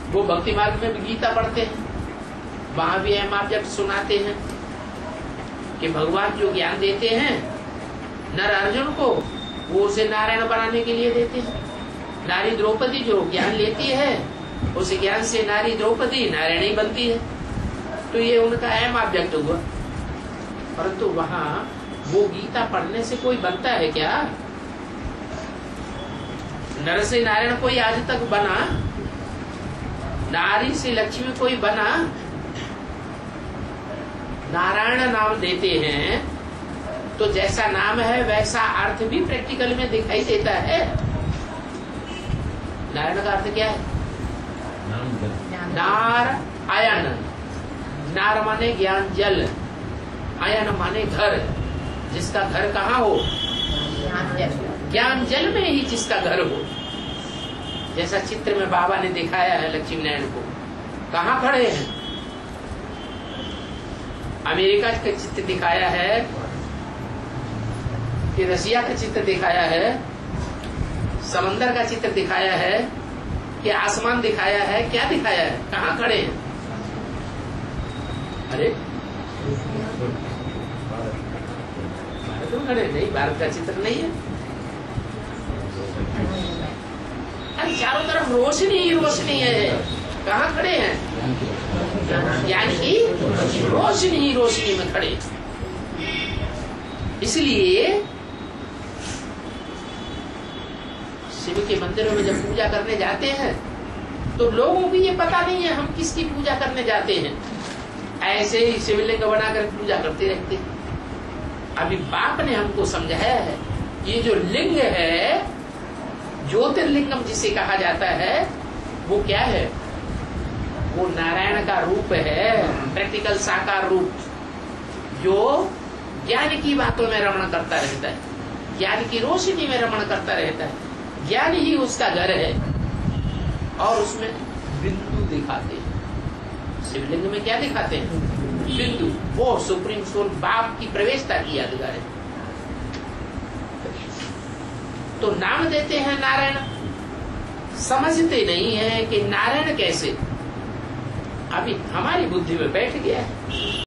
वो भक्ति मार्ग में भी गीता पढ़ते हैं, वहां भी हम आप जब सुनाते हैं कि भगवान जो ज्ञान देते हैं नर अर्जुन को, वो उसे नारायण बनाने के लिए देते हैं। नारी द्रौपदी जो ज्ञान लेती है, उस ज्ञान से नारी द्रौपदी नारायण ही बनती है। तो ये उनका अहम ऑब्जेक्ट हुआ। परंतु वहां वो गीता पढ़ने से कोई बनता है क्या? नर से नारायण कोई आज तक बना? नारी से लक्ष्मी कोई बना? नारायण नाम देते हैं तो जैसा नाम है वैसा अर्थ भी प्रैक्टिकल में दिखाई देता है। नारायण का अर्थ क्या है? नार आयन। नार माने ज्ञान जल, आयन माने घर। जिसका घर कहाँ हो? ज्ञान जल में ही जिसका घर हो। जैसा चित्र में बाबा ने दिखाया है लक्ष्मी नारायण को, कहाँ खड़े हैं? अमेरिका का चित्र दिखाया है कि रसिया का चित्र दिखाया है, समंदर का चित्र दिखाया है कि आसमान दिखाया है? क्या दिखाया है? कहाँ खड़े हैं? अरे भारत में खड़े नहीं, भारत का चित्र नहीं है। अरे चारों तरफ रोशनी ही रोशनी है, कहाँ खड़े हैं? यानी कि रोशनी ही रोशनी में खड़े। इसलिए शिव के मंदिरों में जब पूजा करने जाते हैं तो लोगों को ये पता नहीं है हम किसकी पूजा करने जाते हैं, ऐसे ही शिवलिंग बनाकर पूजा करते रहते हैं। अभी बाप ने हमको समझाया है ये जो लिंग है, ज्योतिर्लिंगम जिसे कहा जाता है, वो क्या है? वो नारायण का रूप है, प्रैक्टिकल साकार रूप, जो ज्ञान की बातों में रमण करता रहता है, ज्ञान की रोशनी में रमण करता रहता है। ज्ञान ही उसका घर है। और उसमें बिंदु दिखाते हैं। शिवलिंग में क्या दिखाते हैं? बिंदु। वो सुप्रीम सोल बाप की प्रवेशता की यादगार है। तो नाम देते हैं नारायण, समझते नहीं है कि नारायण कैसे। अभी हमारी बुद्धि में बैठ गया है।